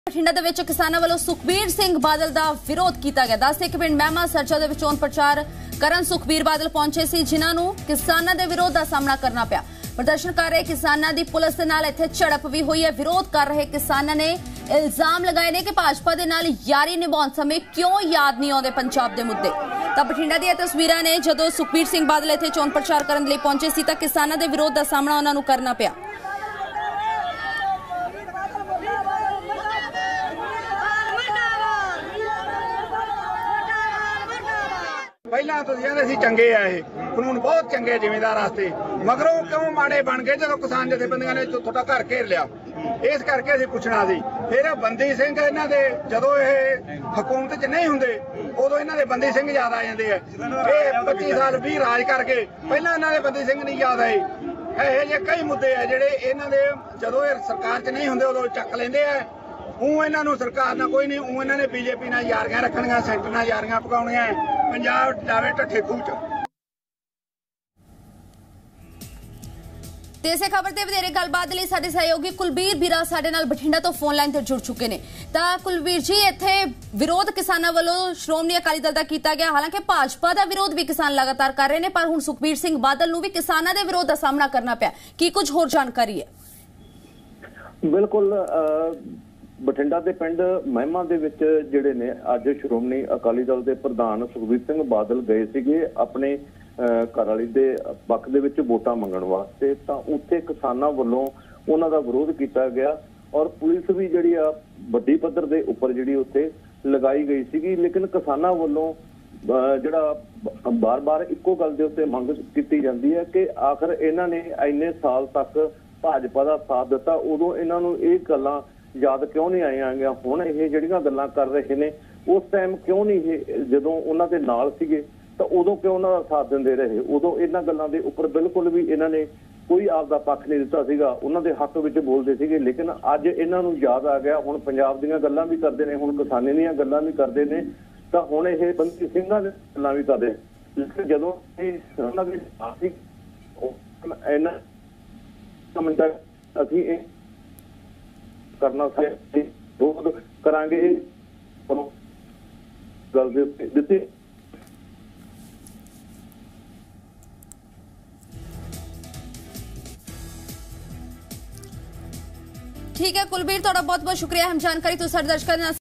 ਬਠਿੰਡਾ ਦੇ ਵਿੱਚ ਕਿਸਾਨਾਂ ਵੱਲੋਂ ਸੁਖਬੀਰ ਸਿੰਘ ਬਾਦਲ ਦਾ ਵਿਰੋਧ ਕੀਤਾ ਗਿਆ। 10 ਇੱਕ ਪਿੰਡ ਮਹਿਮਾ ਸਰਜਾ ਦੇ ਵਿੱਚ ਚੋਣ ਪ੍ਰਚਾਰ ਕਰਨ ਸੁਖਬੀਰ ਬਾਦਲ ਪਹੁੰਚੇ ਸੀ, ਜਿਨ੍ਹਾਂ ਨੂੰ ਕਿਸਾਨਾਂ ਦੇ ਵਿਰੋਧ ਦਾ ਸਾਹਮਣਾ ਕਰਨਾ ਪਿਆ। ਪ੍ਰਦਰਸ਼ਨ ਕਰ ਰਹੇ ਕਿਸਾਨਾਂ ਦੀ ਪੁਲਿਸ ਦੇ ਨਾਲ ਇੱਥੇ ਝੜਪ ਵੀ ਹੋਈ ਹੈ। ਵਿਰੋਧ ਕਰ ਰਹੇ ਕਿਸਾਨਾਂ ਨੇ ਇਲਜ਼ਾਮ ਲਗਾਏ ਨੇ ਕਿ ਭਾਜਪਾ ਦੇ ਨਾਲ ਯਾਰੀ ਨਿਭਾਉਣ ਸਮੇਂ ਕਿਉਂ ਯਾਦ ਨਹੀਂ ਆਉਂਦੇ ਪੰਜਾਬ ਦੇ ਮੁੱਦੇ। ਤਾਂ ਬਠਿੰਡਾ ਦੀਆਂ ਤਸਵੀਰਾਂ ਨੇ, ਜਦੋਂ ਸੁਖਬੀਰ ਸਿੰਘ ਬਾਦਲ ਇੱਥੇ ਚੋਣ ਪ੍ਰਚਾਰ ਕਰਨ ਲਈ ਪਹੁੰਚੇ ਸੀ ਤਾਂ ਕਿਸਾਨਾਂ ਦੇ ਵਿਰੋਧ ਦਾ ਸਾਹਮਣਾ ਉਹਨਾਂ ਨੂੰ ਕਰਨਾ ਪਿਆ। ਪਹਿਲਾਂ ਤੁਸੀਂ ਕਹਿੰਦੇ ਸੀ ਚੰਗੇ ਆ, ਇਹ ਕਾਨੂੰਨ ਬਹੁਤ ਚੰਗੇ ਜ਼ਿਮੀਂਦਾਰ ਵਾਸਤੇ, ਮਗਰੋਂ ਕਿਉਂ ਮਾੜੇ ਬਣ ਗਏ ਜਦੋਂ ਕਿਸਾਨ ਜਥੇਬੰਦੀਆਂ ਨੇ ਤੁਹਾਡਾ ਘਰ ਘੇਰ ਲਿਆ। ਇਸ ਕਰਕੇ ਅਸੀਂ ਪੁੱਛਣਾ ਸੀ। ਫਿਰ ਬੰਦੀ ਸਿੰਘ ਇਹਨਾਂ ਦੇ ਜਦੋਂ ਇਹ ਹਕੂਮਤ 'ਚ ਨਹੀਂ ਹੁੰਦੇ ਉਦੋਂ ਇਹਨਾਂ ਦੇ ਬੰਦੀ ਸਿੰਘ ਯਾਦ ਆ ਜਾਂਦੇ ਆ। ਇਹ 25 ਸਾਲ 20 ਰਾਜ ਕਰਕੇ ਪਹਿਲਾਂ ਇਹਨਾਂ ਦੇ ਬੰਦੀ ਸਿੰਘ ਨਹੀਂ ਯਾਦ ਆਏ। ਇਹੋ ਜਿਹੇ ਕਈ ਮੁੱਦੇ ਆ ਜਿਹੜੇ ਇਹਨਾਂ ਦੇ ਜਦੋਂ ਇਹ ਸਰਕਾਰ 'ਚ ਨਹੀਂ ਹੁੰਦੇ ਉਦੋਂ ਚੱਕ ਲੈਂਦੇ ਆ। ਇਹਨਾਂ ਨੂੰ ਸਰਕਾਰ ਨਾਲ ਕੋਈ ਨਹੀਂ, ਇਹਨਾਂ ਨੇ ਬੀਜੇਪੀ ਨਾਲ ਯਾਰੀਆਂ ਰੱਖਣੀਆਂ, ਸੈਂਟਰ ਨਾਲ ਯਾਰੀਆਂ ਪਕਾਉਣੀਆਂ, ਪੰਜਾਬ ਜਾਵੇ ਢੱਠੇ ਖੂਹ 'ਚ। ਤੇ ਇਸੇ ਖਬਰ ਤੇ ਵਧੇਰੇ ਗੱਲਬਾਤ ਲਈ ਸਾਡੇ ਸਹਿਯੋਗੀ ਕੁਲਬੀਰ ਵੀਰਾ ਸਾਡੇ ਨਾਲ ਬਠਿੰਡਾ ਤੋਂ ਫੋਨ ਲਾਈਨ ਤੇ ਜੁੜ ਚੁੱਕੇ ਨੇ। ਤਾਂ ਕੁਲਬੀਰ ਜੀ, ਇੱਥੇ ਵਿਰੋਧ ਕਿਸਾਨਾਂ ਵੱਲੋਂ ਸ਼੍ਰੋਮਣੀ ਅਕਾਲੀ ਦਲ ਦਾ ਕੀਤਾ ਗਿਆ। ਹਾਲਾਂਕਿ ਭਾਜਪਾ ਦਾ ਵਿਰੋਧ ਵੀ ਕਿਸਾਨ ਲਗਾਤਾਰ ਕਰ ਰਹੇ ਨੇ, ਪਰ ਹੁਣ ਸੁਖਬੀਰ ਸਿੰਘ ਬਾਦਲ ਨੂੰ ਵੀ ਕਿਸਾਨਾਂ ਦੇ ਵਿਰੋਧ ਦਾ ਸਾਹਮਣਾ ਕਰਨਾ ਪਿਆ। ਕੀ ਕੁਝ ਹੋਰ ਜਾਣਕਾਰੀ ਹੈ? ਬਿਲਕੁਲ, ਬਠਿੰਡਾ ਦੇ ਪਿੰਡ ਮਹਿਮਾ ਦੇ ਵਿੱਚ ਜਿਹੜੇ ਨੇ ਅੱਜ ਸ਼੍ਰੋਮਣੀ ਅਕਾਲੀ ਦਲ ਦੇ ਪ੍ਰਧਾਨ ਸੁਖਬੀਰ ਸਿੰਘ ਬਾਦਲ ਗਏ ਸੀਗੇ ਆਪਣੇ ਘਰ ਵਾਲੀ ਦੇ ਪੱਖ ਦੇ ਵਿੱਚ ਵੋਟਾਂ ਮੰਗਣ ਵਾਸਤੇ। ਤਾਂ ਉੱਥੇ ਕਿਸਾਨਾਂ ਵੱਲੋਂ ਉਹਨਾਂ ਦਾ ਵਿਰੋਧ ਕੀਤਾ ਗਿਆ ਔਰ ਪੁਲਿਸ ਵੀ ਜਿਹੜੀ ਆ ਵੱਡੀ ਪੱਧਰ ਦੇ ਉੱਪਰ ਜਿਹੜੀ ਉੱਥੇ ਲਗਾਈ ਗਈ ਸੀਗੀ। ਲੇਕਿਨ ਕਿਸਾਨਾਂ ਵੱਲੋਂ ਜਿਹੜਾ ਬਾਰ-ਬਾਰ ਇੱਕੋ ਗੱਲ ਦੇ ਉੱਤੇ ਮੰਗ ਕੀਤੀ ਜਾਂਦੀ ਹੈ ਕਿ ਆਖਰ ਇਹਨਾਂ ਨੇ ਇੰਨੇ ਸਾਲ ਤੱਕ ਭਾਜਪਾ ਦਾ ਸਾਥ ਦਿੱਤਾ, ਉਦੋਂ ਇਹਨਾਂ ਨੂੰ ਇਹ ਗੱਲਾਂ ਯਾਦ ਕਿਉਂ ਨਹੀਂ ਆਈਆਂ। ਹੁਣ ਇਹ ਜਿਹੜੀਆਂ ਗੱਲਾਂ ਕਰ ਰਹੇ ਨੇ ਉਸ ਟਾਈਮ ਕਿਉਂ ਨਹੀਂ, ਇਹ ਜਦੋਂ ਉਹਨਾਂ ਦੇ ਨਾਲ ਸੀਗੇ ਤਾਂ ਉਦੋਂ ਕਿਉਂ ਉਹਨਾਂ ਦਾ ਸਾਥ ਦਿੰਦੇ ਰਹੇ। ਉਦੋਂ ਇਹਨਾਂ ਗੱਲਾਂ ਦੇ ਉੱਪਰ ਬਿਲਕੁਲ ਵੀ ਇਹਨਾਂ ਨੇ ਕੋਈ ਆਪ ਦਾ ਪੱਖ ਨਹੀਂ ਦਿੱਤਾ ਸੀਗਾ, ਉਹਨਾਂ ਦੇ ਹੱਕ ਵਿੱਚ ਬੋਲਦੇ ਸੀਗੇ। ਲੇਕਿਨ ਅੱਜ ਇਹਨਾਂ ਨੂੰ ਯਾਦ ਆ ਗਿਆ, ਹੁਣ ਪੰਜਾਬ ਦੀਆਂ ਗੱਲਾਂ ਵੀ ਕਰਦੇ ਨੇ, ਹੁਣ ਕਿਸਾਨੀ ਦੀਆਂ ਗੱਲਾਂ ਵੀ ਕਰਦੇ ਨੇ, ਤਾਂ ਹੁਣ ਇਹ ਬੰਦੀ ਸਿੰਘਾਂ ਦੀਆਂ ਗੱਲਾਂ ਵੀ ਕਰਦੇ। ਲੇਕਿਨ ਜਦੋਂ ਉਹਨਾਂ ਦੇ ਇਹਨਾਂ ਸਮਝਦਾ ਅਸੀਂ ਇਹ ਕਰਨਾ ਵਿਰੋਧ ਕਰਾਂਗੇ ਗੱਲ ਦੇ ਉੱਤੇ ਦਿੱਤੀ। ਠੀਕ ਹੈ ਕੁਲਬੀਰ, ਤੁਹਾਡਾ ਬਹੁਤ ਬਹੁਤ ਸ਼ੁਕਰੀਆ। ਹਮ ਜਾਣਕਾਰੀ ਤੁਸੀਂ ਸਾਡੇ ਦਰਸ਼ਕਾਂ ਦੇ ਨਾਲ